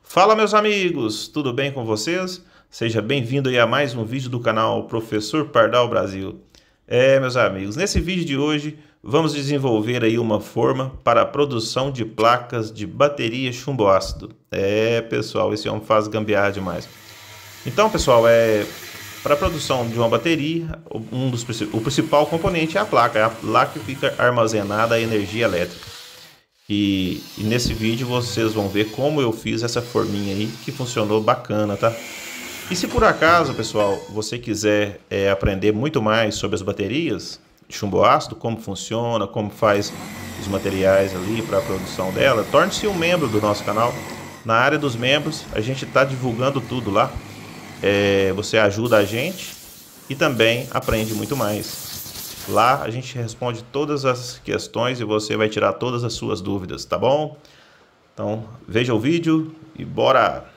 Fala, meus amigos, tudo bem com vocês? Seja bem-vindo aí a mais um vídeo do canal Professor Pardal Brasil. Meus amigos, nesse vídeo de hoje vamos desenvolver aí uma forma para a produção de placas de bateria chumbo ácido. Pessoal, esse homem faz gambiarra demais. Então, pessoal, para a produção de uma bateria, o principal componente é a placa. É lá que fica armazenada a energia elétrica. E nesse vídeo vocês vão ver como eu fiz essa forminha aí, que funcionou bacana, tá? E se por acaso, pessoal, você quiser aprender muito mais sobre as baterias de chumbo ácido, como funciona, como faz os materiais ali para a produção dela, torne-se um membro do nosso canal. Na área dos membros, a gente está divulgando tudo lá. Você ajuda a gente e também aprende muito mais. Lá a gente responde todas as questões e você vai tirar todas as suas dúvidas, tá bom? Então veja o vídeo e bora!